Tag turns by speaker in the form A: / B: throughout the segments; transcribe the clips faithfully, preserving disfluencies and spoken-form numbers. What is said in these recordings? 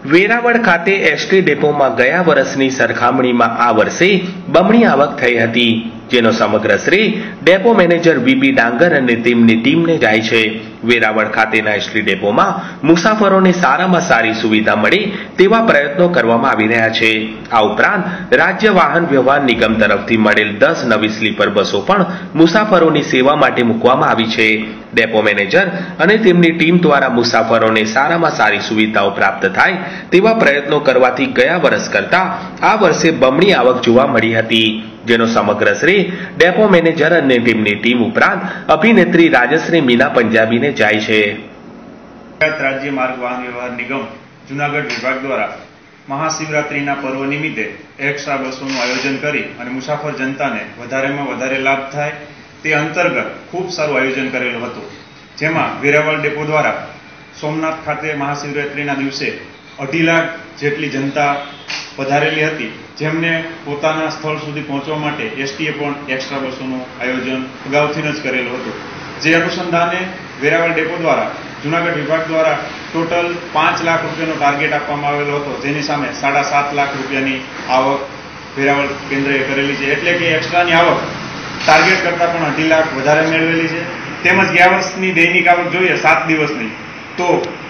A: વેરાવળ ખાતે એસટી ડેપોમાં ગયા વર્ષની સરખામણીમાં આ વર્ષે બમણી આવક થઈ હતી, જેનો સમગ્ર શ્રેય ડેપો મેનેજર વીબી ડાંગર અને તેમની ટીમને જાય છે। વેરાવળ ખાતેના એસટી ડેપોમાં મુસાફરોને સારામાં સારી સુવિધા મળે તેવા પ્રયત્નો કરવામાં આવી રહ્યા છે। આ ઉપરાંત રાજ્ય વાહન વ્યવહાર નિગમ તરફથી મળેલ દસ નવી સ્લીપર બસો પણ મુસાફરોની સેવા માટે મૂકવામાં આવી છે। ડેપો મેનેજર અને તેમની ટીમ દ્વારા મુસાફરોને સારામાં સારી સુવિધાઓ પ્રાપ્ત થાય તેવા પ્રયત્નો કરવાથી ગયા વર્ષ કરતા આ વર્ષે બમણી આવક જોવા મળી હતી, જેનો સમગ્ર શ્રેય ડેપો મેનેજર અને ટીમની ટીમ ઉપરાંત અભિનેત્રી રાજશ્રી મીના પંજાબીને જાય છે।
B: રાજ્ય માર્ગ વાહન વ્યવહાર નિગમ જૂનાગઢ વિભાગ દ્વારા મહાશિવરાત્રીના પર્વ નિમિત્તે એક્સ્ટ્રા બસોનું આયોજન કરી અને મુસાફર જનતાને વધારેમાં વધારે લાભ થાય તે અંતર્ગત ખૂબ સારું આયોજન કરેલું હતું, જેમાં વેરાવળ ડેપો દ્વારા સોમનાથ ખાતે મહાશિવરાત્રીના દિવસે અઢી લાખ જેટલી જનતા પધારેલી હતી, જેમને પોતાના સ્થળ સુધી પહોંચવા માટે એસટીએ પણ એક્સ્ટ્રા બસોનું આયોજન અગાઉથી જ કરેલું હતું। જે અનુસંધાને વેરાવળ ડેપો દ્વારા જૂનાગઢ વિભાગ દ્વારા ટોટલ પાંચ લાખ રૂપિયાનો ટાર્ગેટ આપવામાં આવેલો હતો, જેની સામે સાડા સાત લાખ રૂપિયાની આવક વેરાવળ કેન્દ્રએ કરેલી છે, એટલે કે એક્સ્ટ્રાની આવક ટાર્ગેટ કરતાં પણ અઢી લાખ વધારે મેળવેલી છે। તેમજ ગયા વર્ષની દૈનિક આવક જોઈએ સાત દિવસની તો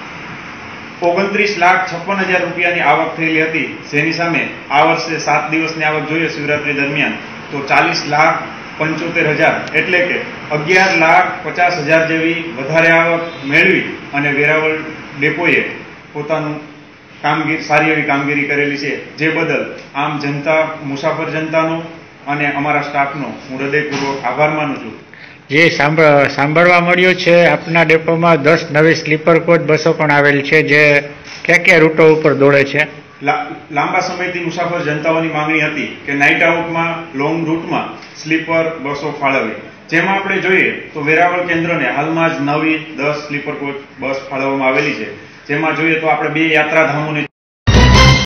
B: ઓગણત્રીસ લાખ છપ્પન હજાર રૂપિયાની આવક થયેલી હતી, જેની સામે આ વર્ષે સાત દિવસની આવક જોઈએ શિવરાત્રી દરમિયાન તો ચાલીસ લાખ પંચોતેર હજાર એટલે કે અગિયાર લાખ પચાસ હજાર જેવી વધારે આવક મેળવી અને વેરાવળ ડેપોએ પોતાનું કામગીરી સારી એવી કામગીરી કરેલી છે, જે બદલ આમ જનતા મુસાફર જનતાનો અને અમારા સ્ટાફનો હું હૃદયપૂર્વક આભાર માનું છું।
C: જે સાંભળવા મળ્યું છે આપના ડેપોમાં દસ નવી સ્લીપર કોચ બસો પણ આવેલ છે, જે કયા કયા રૂટો ઉપર દોડે છે?
B: લાંબા સમયથી મુસાફર જનતાઓની માંગણી હતી કે નાઇટ આઉટમાં લોંગ રૂટમાં સ્લીપર બસો ફાળવવી, જેમાં આપણે જોઈએ તો વેરાવળ કેન્દ્રને હાલમાં જ નવી દસ સ્લીપર કોચ બસ ફાળવવામાં આવેલી છે, જેમાં જોઈએ તો આપણે બે યાત્રાધામોને